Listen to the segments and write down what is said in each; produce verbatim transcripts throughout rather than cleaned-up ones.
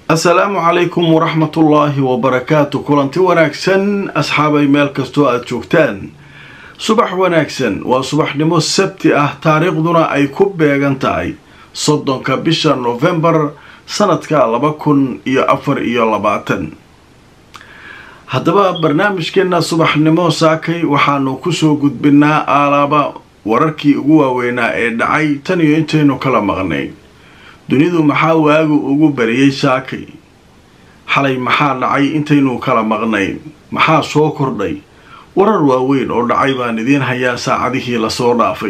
السلام عليكم ورحمة الله وبركاته. كلنتي وناكسن أصحابي ميل كستو أتشوكتان صباح وناكسن وصباح نمو السبت أه تاريخنا أي كوبي أغانتاي صدن كبشر نوفمبر سنة كالبكن إيا أفر إيا لباتن. هدبا برنامج كنا صباح نمو ساكي وحانو كسو قد بنا آلابا ورركي أقوى وينا إدعاي تانيو انتينو كلا مغني dunidu maxaa waagu ugu bariyay saakay xalay maxaa dhacay intaynu kala maqnayn maxaa soo kordhay warar waaweyn oo dhacay baan idin hayaa saacadihii la soo dhaafay.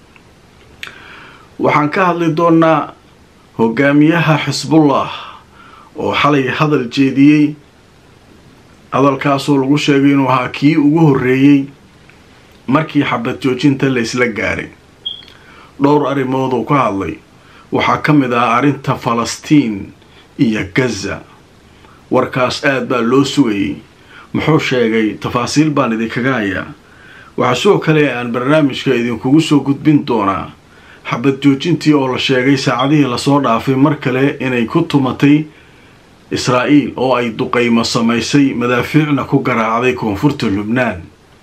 waxaan ka hadli doonaa hogaamiyaha xisbullah oo xalay hadal jeediyay hadalkaas oo lagu sheegay inuu ahaa kii ugu horeeyay markii xabad joojinta la isla gaaray. dhowr arrimood oo ka hadlay waxaa ka mid ah arrinta Falastiin iyo Gaza. warkaas aad baa loo sugayay muxuu sheegay tafaasiil baan idinkaga hayaa. waxaa soo kale aan barnaamijka idinkugu soo gudbin doonaa xabad joojintii oo la sheegay saacadihii la soo dhaafay mar kale inay ku tumatay Israa'iil oo ay duqeymo samaysay madaafiicna ku garaacday koonfurta Lubnaan.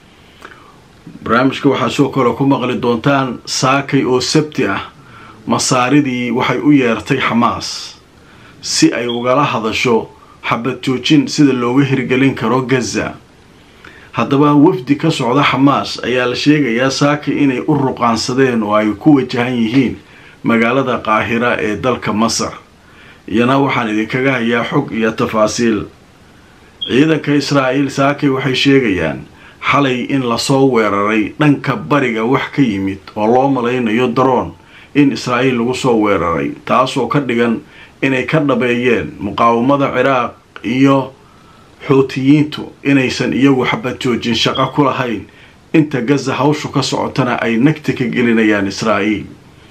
barnaamijka waxaa soo kale ku maqli doontaan saakay oo sabti ah masaaridii waxay u yeertay Xamaas si ay ugala hadasho xabad joojin sida looga hirgelin karo Gaza. haddaba wafdi ka socda Xamaas ayaa la sheegayaa saaka inay u ruqaansadeen oo ay ku wajahan yihiin magaalada Qaahira ee dalka Masar. iyana waxaan idinkaga hayaa xog iyo tafaasiil. ciidanka Israa'iil saakay waxay sheegayaan xalay in la soo weeraray dhanka bariga wax ka yimid oo loo malaynayo drone in Israa'iil lagu soo weeraray, taasoo ka dhigan inay ka dhabeeyeen muqaawamada Ciraaq iyo Xuutiyiintu inaysan iyagu xabad joojin shaqo ku lahayn inta Gaza hawshu ka socotana ay nagti ka gelinayaan Israa'iil.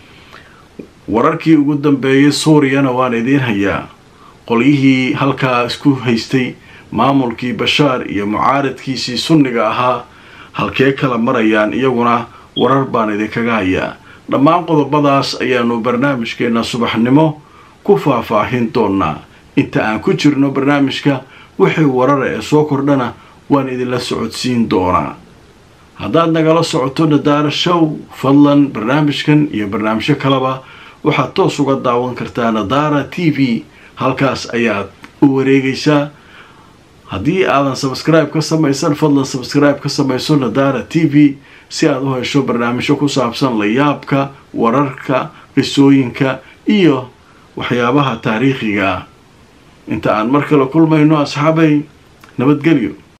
wararkii ugu dambeeyay Suuriyana waan idin hayaa. qolyihii halkaa isku haystay maamulkii Bashaar iyo mucaaradkiisii sunniga ahaa halkee kala marayaan iyaguna warar baan idinkaga hayaa. dhammaan qodobadaas ayaanu barnaamijkeena subaxnimo ku faahfaahin doonaa. inta aan ku jirno barnaamijka wixii warar ee soo kordhana waan idinla socodsiin doonaa. haddaad nagala socoto Nadaara Show fadlan barnaamijkan iyo barnaamijyo kaleba waxaad toos uga daawan kartaa Nadaara T V. halkaas ayaad u wareegaysaa. haddii aadan subscribe ka samaysan fadlan subscribe ka samayso Nadaara T V si aad u hesho barnaamijyo ku saabsan layaabka, wararka, qisooyinka iyo waxyaabaha taariikhiga ah. inta aan mar kale kulmayno asxaabay, nabadgelyo.